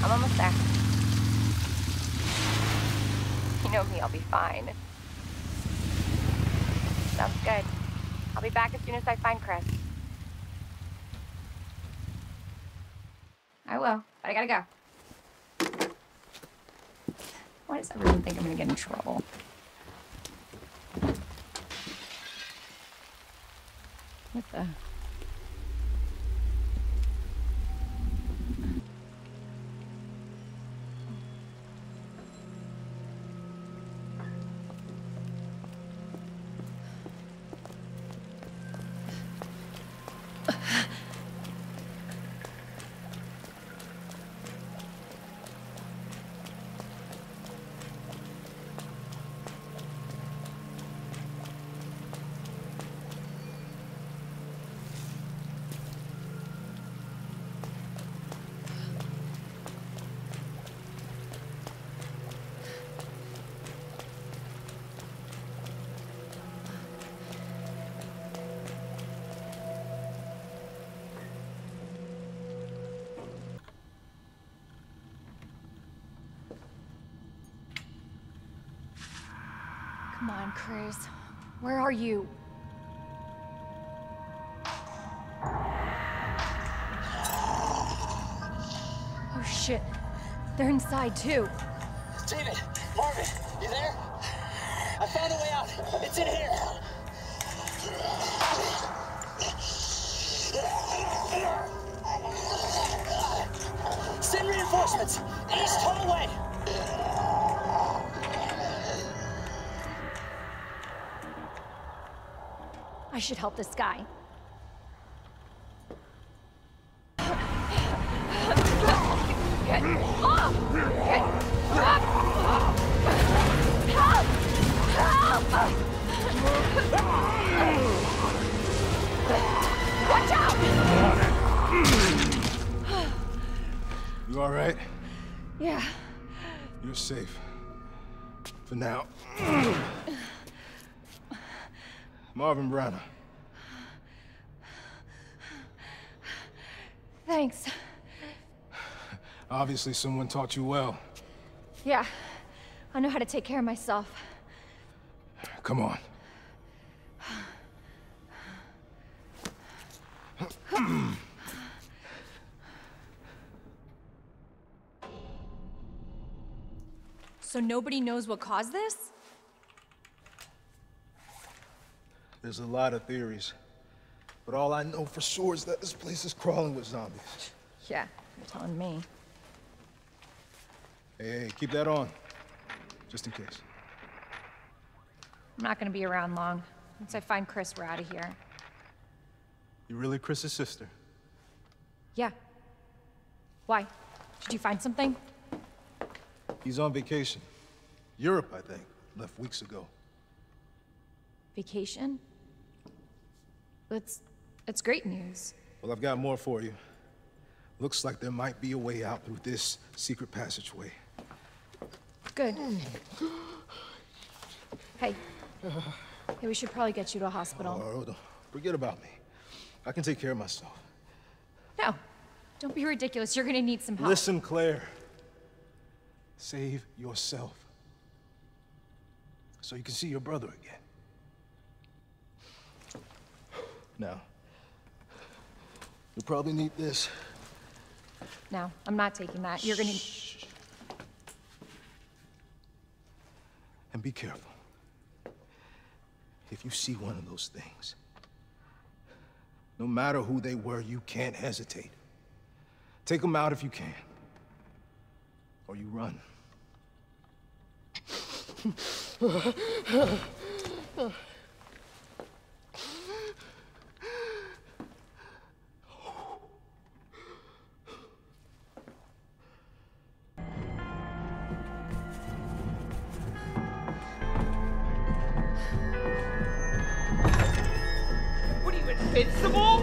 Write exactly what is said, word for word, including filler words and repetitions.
I'm almost there. You know me, I'll be fine. Sounds good. I'll be back as soon as I find Chris. I will, but I gotta go. Why does everyone think I'm gonna get in trouble? What the? Come on, Chris. Where are you? Oh shit. They're inside too. David! Marvin! You there? I found a way out! It's in here! Send reinforcements! East hallway! I should help this guy. Get off! Get up! Help! Help! Watch out! You all right? Yeah. You're safe. For now. Marvin Branagh. Thanks. Obviously someone taught you well. Yeah. I know how to take care of myself. Come on. So nobody knows what caused this? There's a lot of theories. But all I know for sure is that this place is crawling with zombies. Yeah, you're telling me. Hey, hey, keep that on. Just in case. I'm not gonna be around long. Once I find Chris, we're out of here. You really Chris's sister? Yeah. Why? Did you find something? He's on vacation. Europe, I think. Left weeks ago. Vacation? That's... that's great news. Well, I've got more for you. Looks like there might be a way out through this secret passageway. Good. Hey. Hey, we should probably get you to a hospital. Oh, don't forget about me. I can take care of myself. No. Don't be ridiculous. You're gonna need some help. Listen, Claire. Save yourself. So you can see your brother again. Now, you'll probably need this. No, I'm not taking that. You're gonna... Shh. And be careful. If you see one of those things, no matter who they were, you can't hesitate. Take them out if you can. Or you run. What are you, invincible?